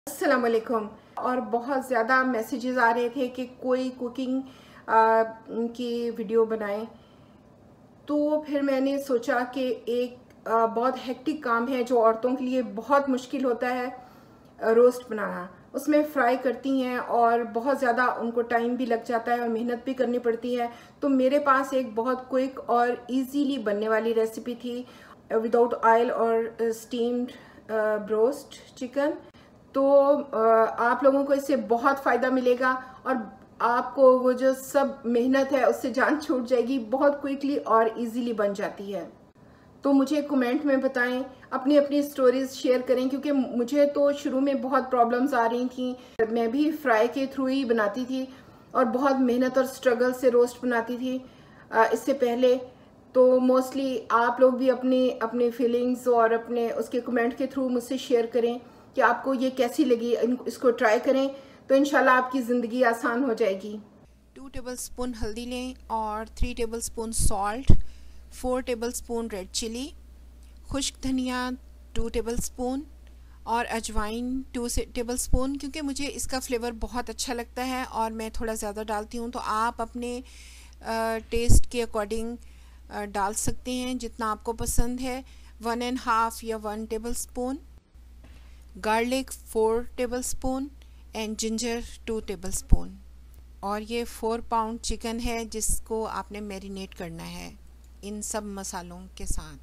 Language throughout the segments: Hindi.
अस्सलाम वालेकुम। और बहुत ज़्यादा मैसेजेस आ रहे थे कि कोई कुकिंग की वीडियो बनाएं, तो फिर मैंने सोचा कि एक बहुत हेक्टिक काम है जो औरतों के लिए बहुत मुश्किल होता है, रोस्ट बनाना। उसमें फ्राई करती हैं और बहुत ज़्यादा उनको टाइम भी लग जाता है और मेहनत भी करनी पड़ती है। तो मेरे पास एक बहुत क्विक और इजीली बनने वाली रेसिपी थी, विदाउट ऑयल और स्टीम्ड ब्रोस्ट चिकन। तो आप लोगों को इससे बहुत फ़ायदा मिलेगा और आपको वो जो सब मेहनत है उससे जान छूट जाएगी। बहुत क्विकली और इजीली बन जाती है। तो मुझे कमेंट में बताएं, अपनी अपनी स्टोरीज शेयर करें, क्योंकि मुझे तो शुरू में बहुत प्रॉब्लम्स आ रही थी। मैं भी फ्राई के थ्रू ही बनाती थी और बहुत मेहनत और स्ट्रगल से रोस्ट बनाती थी इससे पहले। तो मोस्टली आप लोग भी अपनी अपनी फीलिंग्स और अपने उसके कमेंट के थ्रू मुझसे शेयर करें कि आपको ये कैसी लगी। इसको ट्राई करें तो इंशाल्लाह आपकी ज़िंदगी आसान हो जाएगी। 2 टेबलस्पून हल्दी लें और 3 tablespoon salt, 4 tablespoon red chilli, खुश्क धनिया 2 टेबलस्पून और अजवाइन 2 टेबलस्पून। क्योंकि मुझे इसका फ्लेवर बहुत अच्छा लगता है और मैं थोड़ा ज़्यादा डालती हूँ, तो आप अपने टेस्ट के अकॉर्डिंग डाल सकते हैं जितना आपको पसंद है। 1.5 या 1 tablespoon, garlic 4 tablespoon and ginger 2 tablespoon. और ये 4 पाउंड चिकन है जिसको आपने मैरिनेट करना है इन सब मसालों के साथ।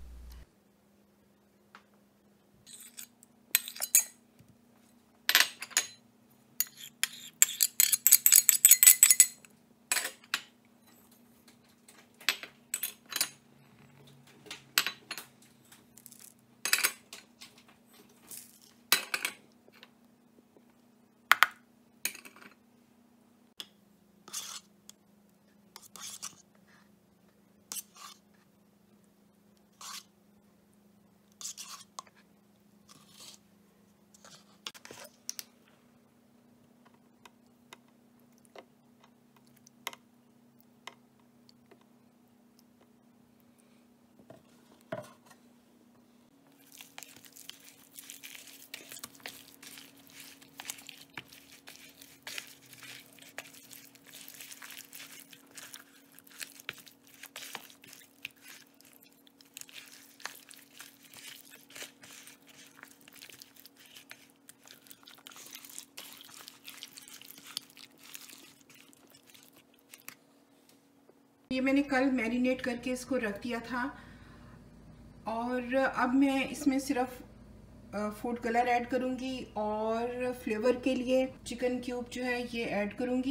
ये मैंने कल मैरिनेट करके इसको रख दिया था और अब मैं इसमें सिर्फ फूड कलर ऐड करूँगी और फ्लेवर के लिए चिकन क्यूब जो है ये ऐड करूँगी।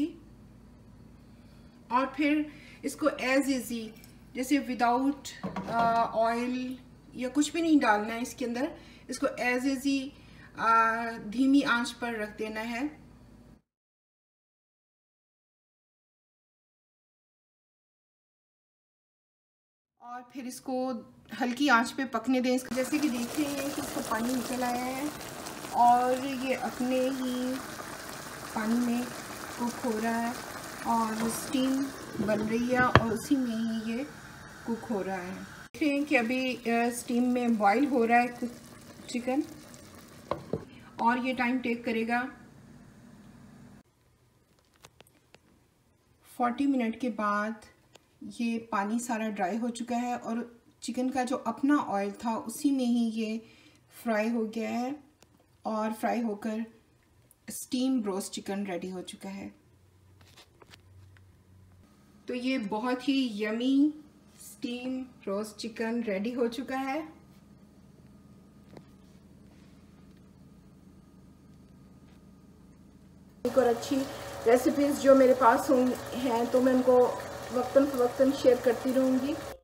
और फिर इसको एज इजी, जैसे विदाउट ऑयल या कुछ भी नहीं डालना है इसके अंदर, इसको एज इजी धीमी आंच पर रख देना है। और फिर इसको हल्की आंच पे पकने दें। जैसे कि देख रहे हैं कि इसको पानी निकल आया है और ये अपने ही पानी में कुक हो रहा है और स्टीम बन रही है और उसी में ही ये कुक हो रहा है। देख रहे हैं कि अभी स्टीम में बॉईल हो रहा है चिकन और ये टाइम टेक करेगा 40 मिनट के बाद ये पानी सारा ड्राई हो चुका है और चिकन का जो अपना ऑयल था उसी में ही ये फ्राई हो गया है और फ्राई होकर स्टीम रोस्ट चिकन रेडी हो चुका है। तो ये बहुत ही yummy steam roast chicken ready हो चुका है। एक और अच्छी रेसिपीज़ जो मेरे पास हैं तो मैं उनको वक्तन फ़वक्तन शेयर करती रहूँगी।